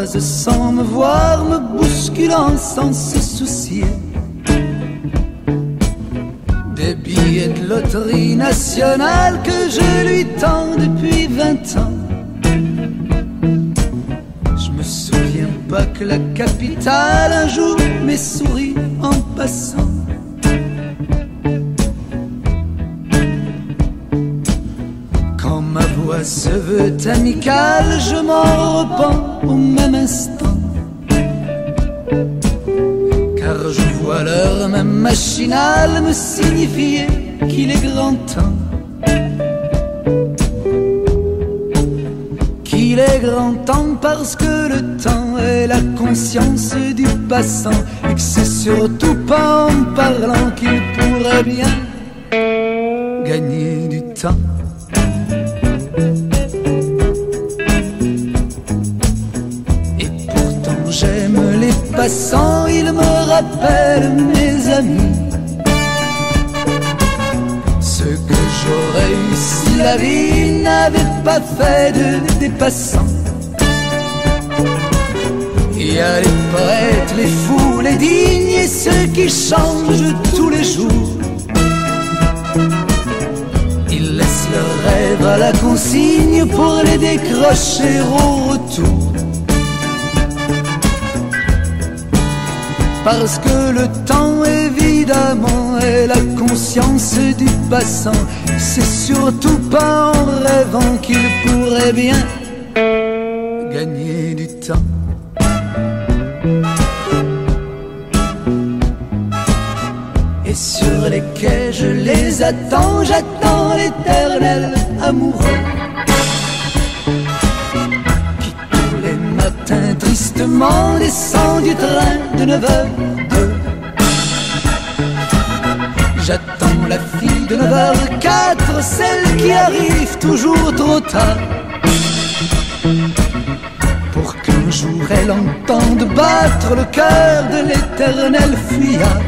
croise sans me voir, me bousculant sans se soucier des billets de loterie nationale que je lui tends depuis 20 ans. Je me souviens pas que la capitale un jour m'ait souri en passant. Quand ma voix se veut amicale, je m'en repens au même instant, car je vois l'heure même machinale me signifier qu'il est grand temps. Qu'il est grand temps parce que le temps est la conscience du passant, et que c'est surtout pas en parlant qu'il pourrait bien gagner du temps. Et pourtant j'aime les passants, ils me rappellent mes amis, ceux que j'aurais eu si la vie n'avait pas fait des passants. Il y a les poètes, les fous, les dignes et ceux qui changent tous les jours. Ils laissent leurs rêves à la consigne pour les décrocher au retour. Parce que le temps évidemment est la conscience du passant, c'est surtout pas en rêvant qu'il pourrait bien gagner du temps. Et sur les quais je les attends, j'attends l'éternel amoureux qui tous les matins tristement descend du train de 9h02. J'attends la fille de 9h04, celle qui arrive toujours trop tard, pour qu'un jour elle entende battre le cœur de l'éternel fuyard.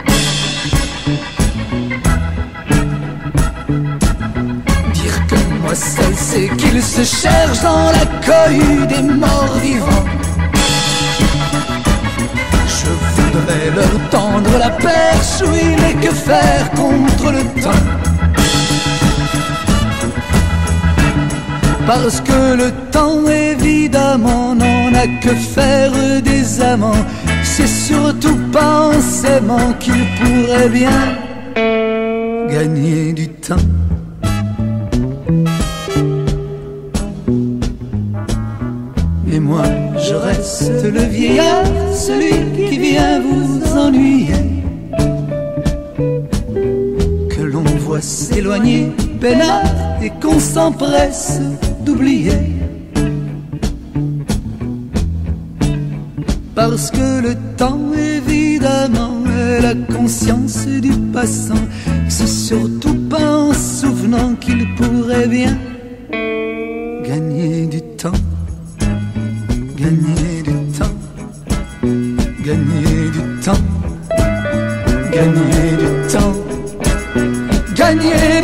Dire que moi seul c'est qu'il se cherche dans la cohue des morts vivants. Je voudrais leur tendre la perche, oui, mais que faire contre le temps? Parce que le temps évidemment n'en a que faire des amants, c'est surtout pas en s'aimant qu'il pourrait bien gagner du temps. Et moi je reste le vieillard, celui qui vient vous ennuyer, que l'on voit s'éloigner peinard et qu'on s'empresse d'oublier. Parce que le temps évidemment est la conscience du passant, c'est surtout pas en souvenant qu'il pourrait bien gagner du temps. Gagner du temps, gagner du temps, gagner du temps, gagner